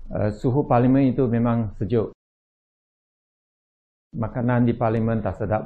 Suhu parlimen itu memang sejuk. Makanan di parlimen tak sedap.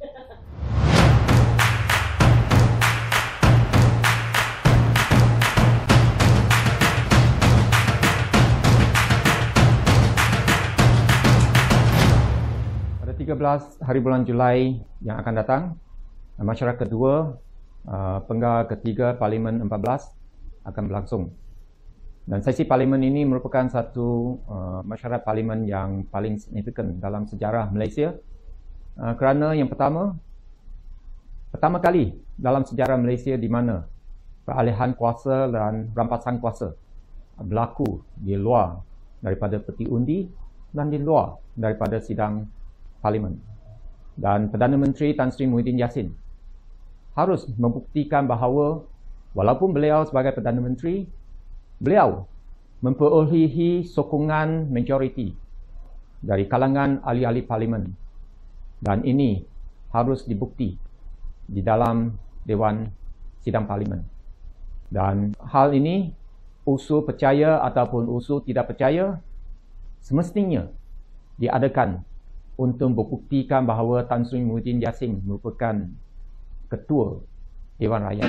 Pada 13 hari bulan Julai yang akan datang, masyarakat kedua, penggal ketiga Parlimen 14 akan berlangsung. Dan sesi parlimen ini merupakan satu mesyuarat parlimen yang paling signifikan dalam sejarah Malaysia, kerana yang pertama kali dalam sejarah Malaysia di mana peralihan kuasa dan rampasan kuasa berlaku di luar daripada peti undi dan di luar daripada sidang parlimen. Dan Perdana Menteri Tan Sri Muhyiddin Yassin harus membuktikan bahawa walaupun beliau sebagai Perdana Menteri, beliau memperolehi sokongan majoriti dari kalangan ahli-ahli parlimen, dan ini harus dibukti di dalam Dewan Sidang Parlimen. Dan hal ini, usul percaya ataupun usul tidak percaya, semestinya diadakan untuk membuktikan bahawa Tan Sri Muhyiddin Yassin merupakan Ketua Dewan Rakyat.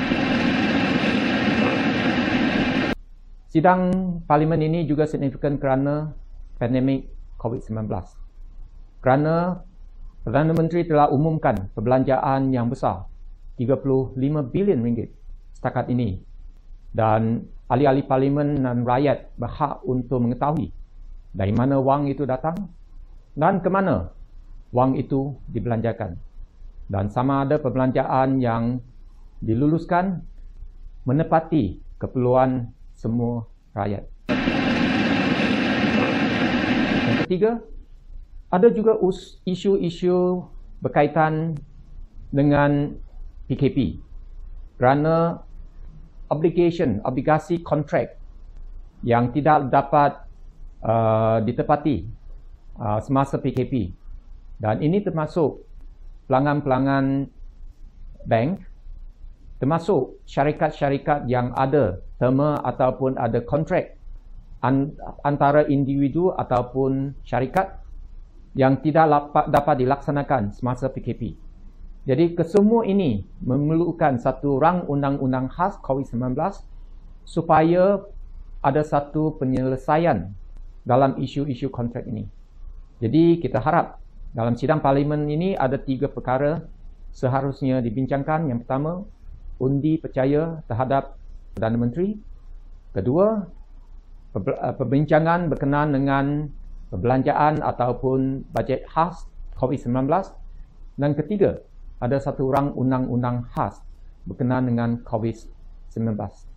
Sidang parlimen ini juga signifikan kerana pandemik COVID-19. Kerana Perdana Menteri telah umumkan perbelanjaan yang besar, 35 bilion ringgit setakat ini. Dan ahli-ahli parlimen dan rakyat berhak untuk mengetahui dari mana wang itu datang dan ke mana wang itu dibelanjakan. Dan sama ada perbelanjaan yang diluluskan menepati keperluan semua rakyat. Yang ketiga, ada juga isu-isu berkaitan dengan PKP. Kerana obligasi kontrak yang tidak dapat ditepati semasa PKP. Dan ini termasuk pelanggan-pelanggan bank, termasuk syarikat-syarikat yang ada terma ataupun ada kontrak antara individu ataupun syarikat yang tidak dapat dilaksanakan semasa PKP. Jadi kesemua ini memerlukan satu rang undang-undang khas COVID-19 supaya ada satu penyelesaian dalam isu-isu kontrak ini. Jadi kita harap dalam sidang parlimen ini ada 3 perkara seharusnya dibincangkan. Yang pertama, undi percaya terhadap Perdana Menteri. Kedua, perbincangan berkenaan dengan perbelanjaan ataupun bajet khas COVID-19. Dan ketiga, ada satu rang undang-undang khas berkenaan dengan COVID-19.